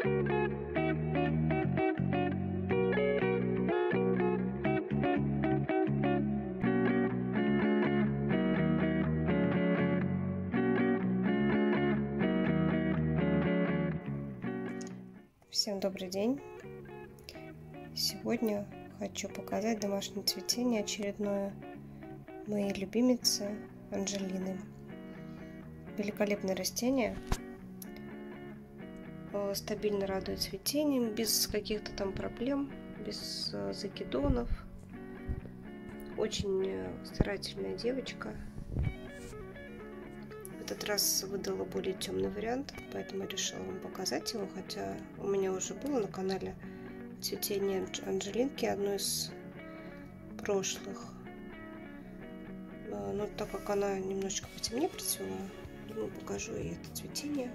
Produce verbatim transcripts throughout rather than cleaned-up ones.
Всем добрый день! Сегодня хочу показать домашнее цветение очередное моей любимицы Анжелины. Великолепное растение, стабильно радует цветением, без каких-то там проблем, без закидонов. Очень старательная девочка. В этот раз выдала более темный вариант, поэтому решила вам показать его, хотя у меня уже было на канале цветение Анжелинки, одно из прошлых. Но так как она немножечко потемнее процвела, думаю, покажу ей это цветение.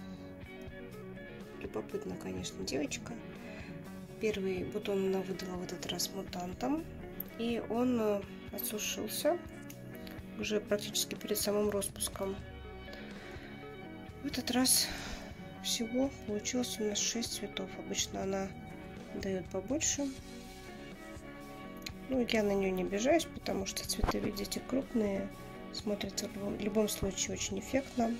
Любопытно, конечно, девочка. Первый бутон она выдала в этот раз мутантом, и он отсушился уже практически перед самым распуском. В этот раз всего получилось у нас шесть цветов. Обычно она дает побольше. Ну, я на нее не обижаюсь, потому что цветы, видите, крупные. Смотрятся в любом, в любом случае очень эффектно.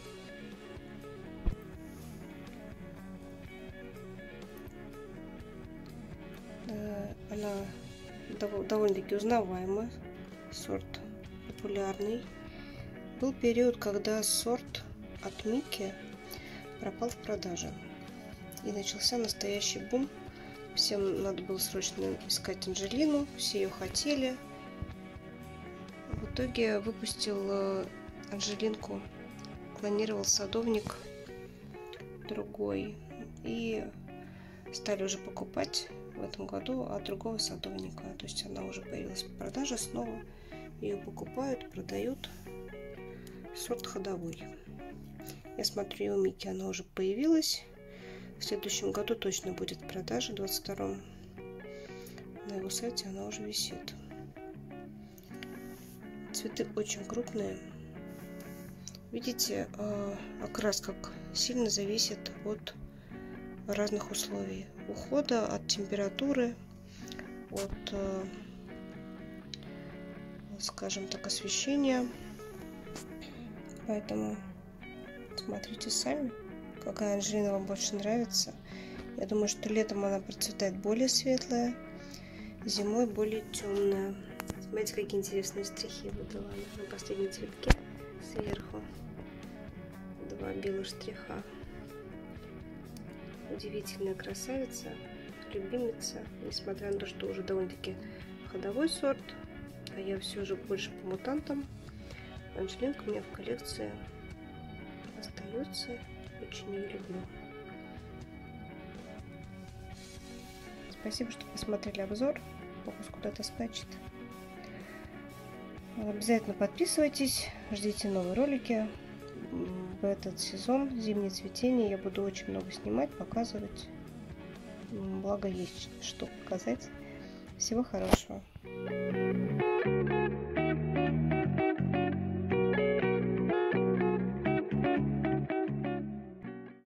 Она довольно-таки узнаваемая. Сорт популярный. Был период, когда сорт от Мики пропал в продаже, и начался настоящий бум. Всем надо было срочно искать Анжелину, все ее хотели. В итоге выпустил Анжелинку, клонировал садовник другой, и стали уже покупать в этом году от другого садовника. То есть она уже появилась в продаже снова, ее покупают, продают. Сорт ходовой. Я смотрю, у Мики она уже появилась. В следующем году точно будет в продаже, в двадцать втором. На его сайте она уже висит. Цветы очень крупные. Видите, окрас как сильно зависит от разных условий. Ухода, от температуры, от, скажем так, освещения. Поэтому смотрите сами, какая Анжелина вам больше нравится. Я думаю, что летом она процветает более светлая, зимой более темная. Смотрите, какие интересные штрихи выдала на последнем цветке сверху. Два белых штриха. Удивительная красавица, любимица. Несмотря на то, что уже довольно-таки ходовой сорт, а я все же больше по мутантам. Анжелинка у меня в коллекции остается, очень ее люблю. Спасибо, что посмотрели обзор. Фокус куда-то скачет. Обязательно подписывайтесь, ждите новые ролики. В этот сезон зимнее цветение я буду очень много снимать, показывать. Благо есть что показать. Всего хорошего.